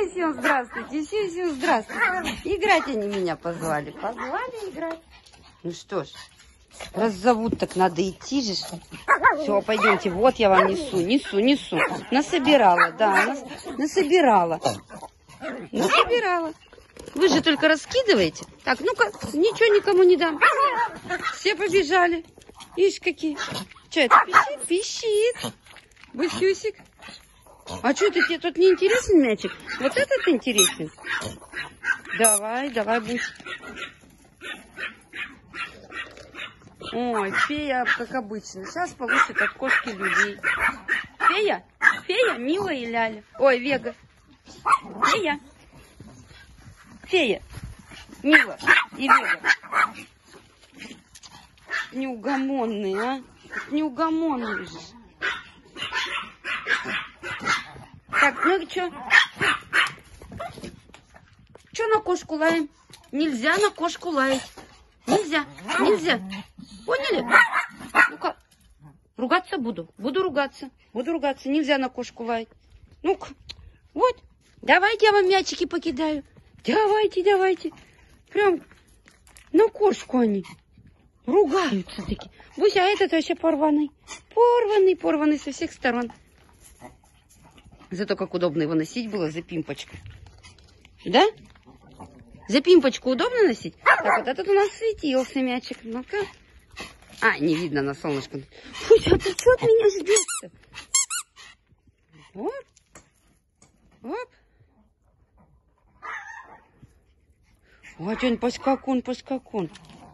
всем здравствуйте, всем здравствуйте. Играть они меня позвали. Позвали играть. Ну что ж, раз зовут, так надо идти же. Все, пойдемте, вот я вам несу. Насобирала, да, насобирала. Вы же только раскидываете. Так, ну-ка, ничего никому не дам. Все побежали. Ишь, какие. Что это пищит? Пищит. Бусюсик. А что это тебе тут не интересен мячик? Вот этот интересен. Давай, Бусь. Ой, фея, как обычно. Сейчас получит от кошки людей. Фея, Мила и Ляля. Ой, Вега. Фея, Мила и Вега. Неугомонные, а? Неугомонные же. Так, ну что? Что на кошку лаем? Нельзя на кошку лаять. Нельзя. Поняли? Ну-ка, ругаться буду. Буду ругаться. Нельзя на кошку лаять. Ну-ка, вот. Давайте я вам мячики покидаю. Давайте. Прям на кошку они ругаются такие. Буся, а этот вообще порванный. Порванный со всех сторон. Зато как удобно его носить было за пимпочку. Да? За пимпочку удобно носить? Так, вот этот у нас светился мячик. Ну-ка. А, не видно на солнышко. Буся, ты что от меня ждешь-то? Оп. Ой, он поскакун.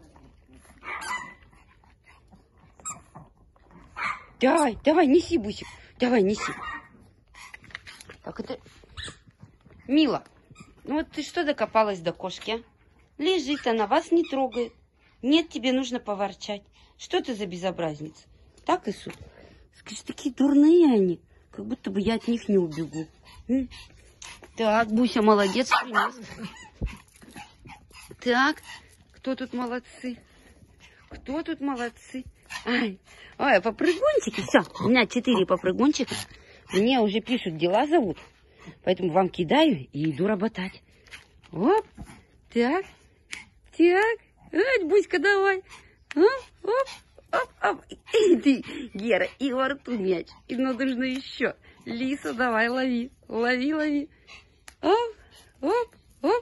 Давай, неси, Бусик. Давай, неси. Так, это... Мила, ну вот ты что докопалась до кошки, а? Лежит она, вас не трогает. Нет, тебе нужно поворчать. Что ты за безобразница? Так и суд. Скажи, такие дурные они. Как будто бы я от них не убегу. Так, Буся молодец, принес. Так, кто тут молодцы? Ой, попрыгунчики, все, у меня 4 попрыгунчика. Мне уже пишут, дела зовут. Поэтому вам кидаю и иду работать. Оп, так. Ой, Буська, давай. Оп. И ты, Гера, и во рту мяч. И нужно еще. Лиса, давай, лови. Оп.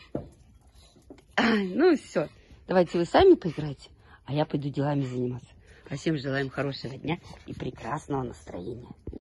Ну все, давайте вы сами поиграйте, а я пойду делами заниматься. А всем желаем хорошего дня и прекрасного настроения.